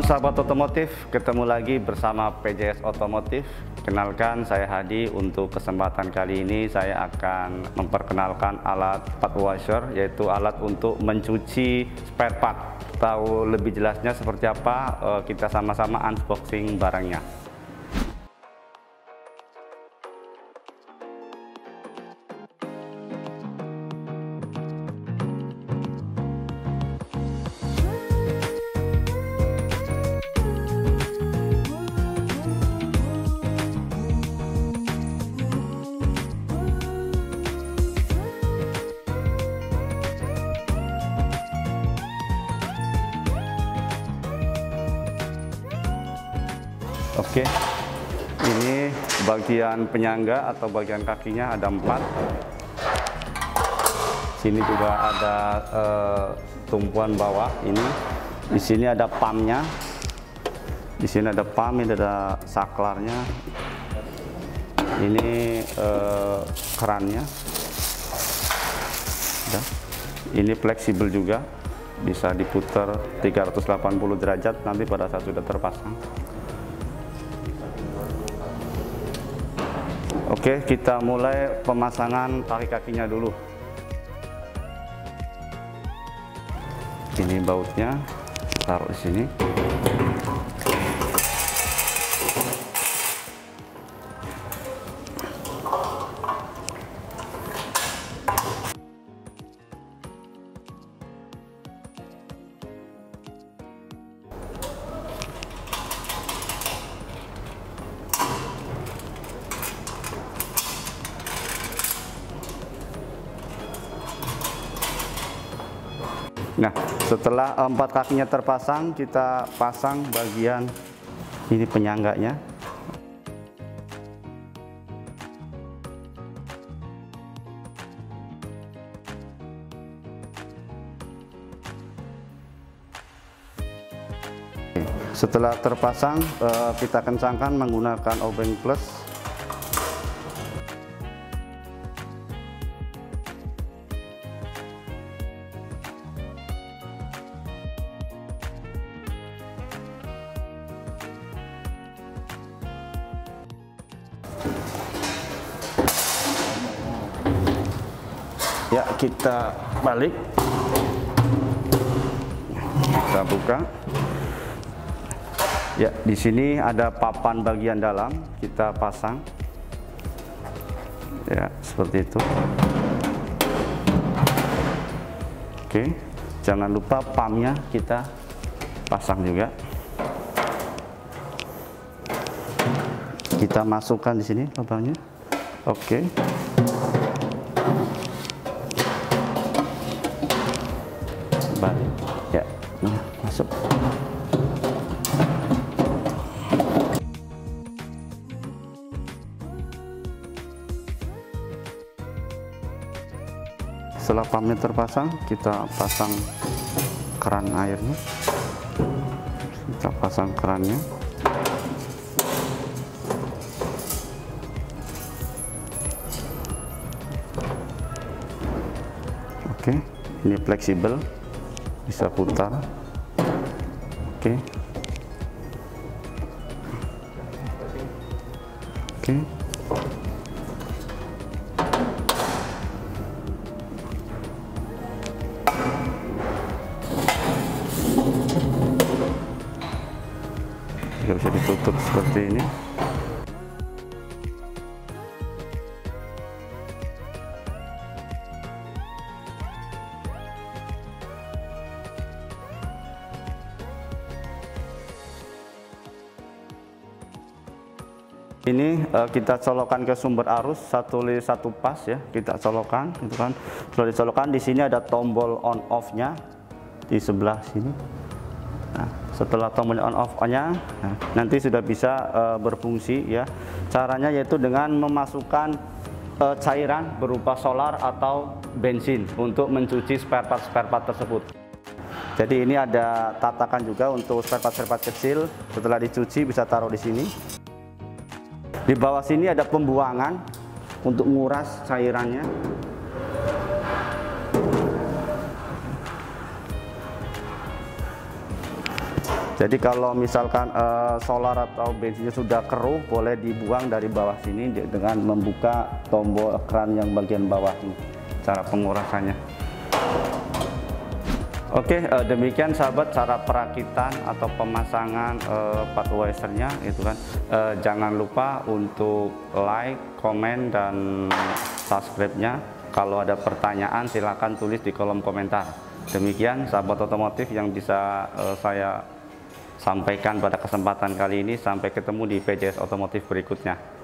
sahabat otomotif, ketemu lagi bersama PJS Otomotif. Kenalkan, saya Hadi. Untuk kesempatan kali ini saya akan memperkenalkan alat part washer, yaitu alat untuk mencuci spare part. Tahu lebih jelasnya seperti apa, kita sama-sama unboxing barangnya. Oke, ini bagian penyangga atau bagian kakinya ada 4. Sini juga ada tumpuan bawah ini. Di sini ada pumpnya. Di sini ada pump, ini ada saklarnya. Ini kerannya. Ini fleksibel juga, bisa diputar 380 derajat nanti pada saat sudah terpasang. Oke, kita mulai pemasangan kaki-kakinya dulu. Ini bautnya, taruh di sini. Nah, setelah 4 kakinya terpasang, kita pasang bagian ini penyangganya. Setelah terpasang, kita kencangkan menggunakan obeng plus. Ya, kita balik, kita buka. Ya, di sini ada papan bagian dalam, kita pasang. Ya, seperti itu. Oke, jangan lupa pumpnya kita pasang juga. Kita masukkan di sini lubangnya. Oke. Balik. Ya, masuk. Setelah pumpnya terpasang, kita pasang keran airnya. Kita pasang kerannya. Oke, ini fleksibel, bisa putar. Oke. Oke. Juga bisa ditutup seperti ini. Ini kita colokan ke sumber arus 1 pas ya, kita colokan, gitu kan. Setelah dicolokkan, di sini ada tombol on off-nya di sebelah sini. Nah, setelah tombol on off-nya, nanti sudah bisa berfungsi ya. Caranya yaitu dengan memasukkan cairan berupa solar atau bensin untuk mencuci spare part tersebut. Jadi ini ada tatakan juga untuk spare part kecil. Setelah dicuci bisa taruh di sini. Di bawah sini ada pembuangan untuk nguras cairannya. Jadi kalau misalkan solar atau bensinnya sudah keruh, boleh dibuang dari bawah sini dengan membuka tombol keran yang bagian bawah ini, cara pengurasannya. Oke, demikian sahabat cara perakitan atau pemasangan Budweiser-nya itu kan. Jangan lupa untuk like, komen, dan subscribe-nya. Kalau ada pertanyaan silahkan tulis di kolom komentar. Demikian sahabat otomotif yang bisa saya sampaikan pada kesempatan kali ini. Sampai ketemu di PJS Otomotif berikutnya.